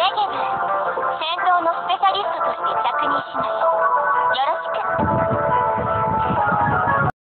ネゲブ、戦闘のスペシャリストとして着任